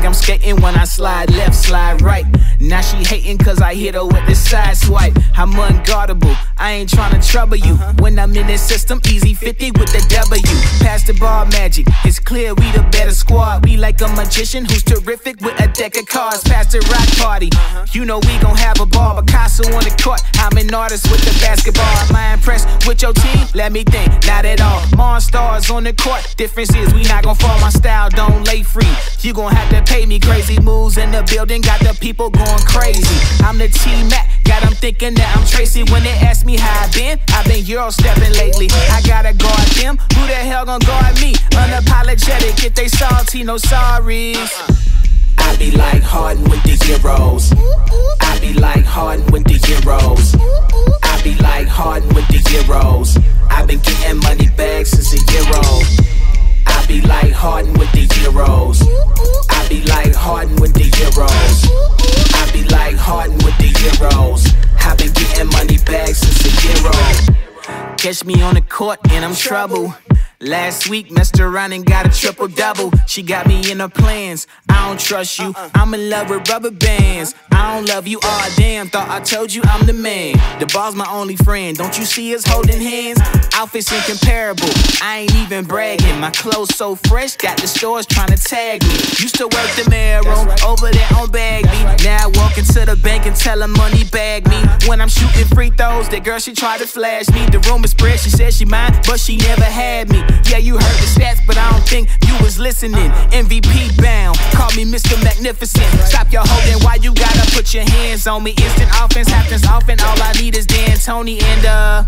think I'm skating when I slide left, slide right. Now she hating cause I hit her with the side swipe. I'm unguardable, I ain't tryna trouble you. When I'm in this system, easy 50 with the W. Pass the ball magic, it's clear we the better squad. We like a magician who's terrific with a deck of cards. Pass the rock party, you know we gon' have a ball. Picasso on the court, I'm an artist with the basketball. Am I impressed with your team? Let me think, not at all. Monstars on the court, difference is we not gon' fall. My style don't lay free, you gon' have to pay me. Crazy moves in the building, got the people going crazy. I'm the T-Mac, got them thinking that I'm Tracy. When they ask me how I've been Euro stepping lately. I gotta guard them, who the hell gon' guard me? Unapologetic, if they salty, no sorries. I be like Harden with the Euros. I be like Harden with the Euros. I be like Harden with the Euros. I've been getting money back since a year old. I be like Harden with the Euros. I be like Harden with the Euros. I be like Harden with the Euros. I've been getting money back since a year old. Catch me on the court and I'm trouble. Last week, messed around and got a triple-double. She got me in her plans. I don't trust you. I'm in love with rubber bands. I don't love you. Aw, damn, thought I told you I'm the man. The ball's my only friend. Don't you see us holding hands? Outfits incomparable. I ain't even bragging. My clothes so fresh, got the stores trying to tag me. Used to work the mail room, over there on Bagby. Now I walk into the bank and tell her money bag me. When I'm shooting free throws, that girl, she tried to flash me. The rumor spread, she said she mine, but she never had me. Yeah, you heard the stats, but I don't think you was listening. MVP bound, call me Mr. Magnificent. Stop your holding, why you gotta put your hands on me? Instant offense happens often, all I need is D'Antoni and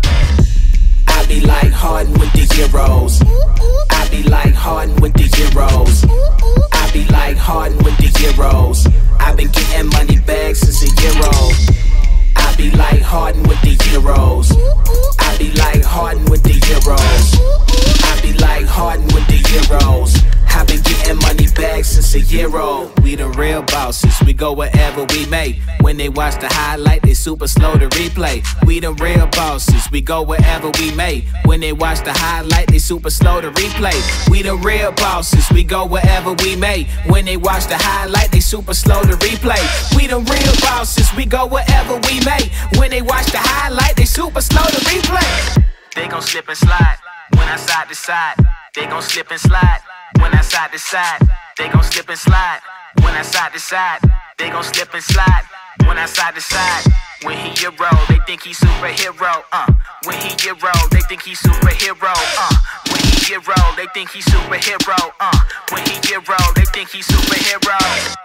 I be like Harden with the Euros. I be like Harden with the Euros. I be like Harden with the Euros. I've been getting money back since a year old. I be like Harden with the Euros. I be like Harden with the Euros. I be like Harden with the Euros. I've been getting money back since a year old. We the real bosses, we go wherever we may. When they watch the highlight, they super slow to replay. We the real bosses, we go wherever we may. When they watch the highlight, they super slow to replay. We the real bosses, we go wherever we may. When they watch the highlight, they super slow to replay. We the real bosses, we go wherever we may. When they watch the highlight, they super slow to replay. They gon' slip and slide when I side to side. They gon' slip and slide when I side to side. They gon' slip and slide when I side to side. They gon' slip and slide when I side to side. When he Euro, they think he superhero. When he Euro, they think he superhero. When he Euro, they think he superhero. When he Euro, they think he superhero.